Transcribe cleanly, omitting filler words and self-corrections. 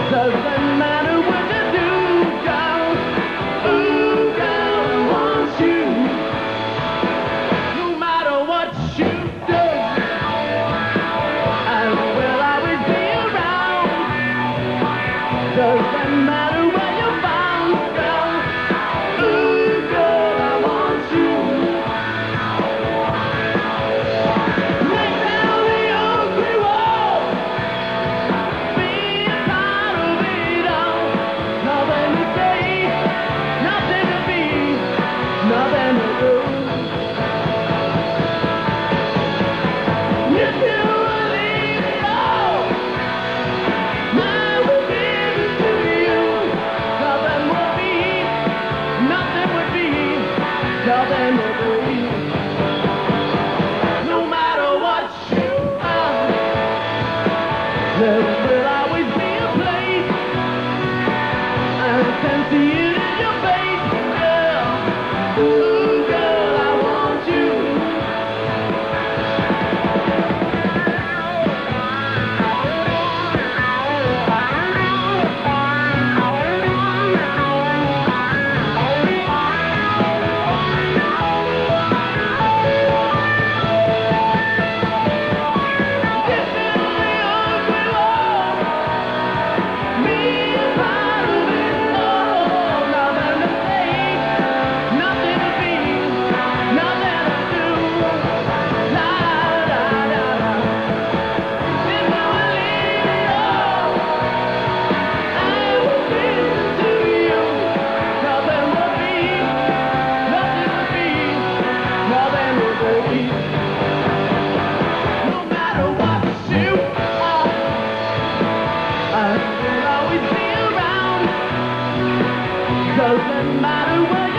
Doesn't matter what you do, girl. Ooh, girl, I want you. No matter what you do, I will always be around. Doesn't matter where you're found, girl. Ooh, girl, I want you. Break down the ugly wall. Be a part of it all. Nothing to say, nothing to be, nothing to do. If you believe it all, I will give it to you. Nothing would be, nothing would be, nothing would be. No matter what you are, there will always be a place. I can see it in your face, girl. Ooh, girl, I want you. No matter what you are, I will always be around. Doesn't matter what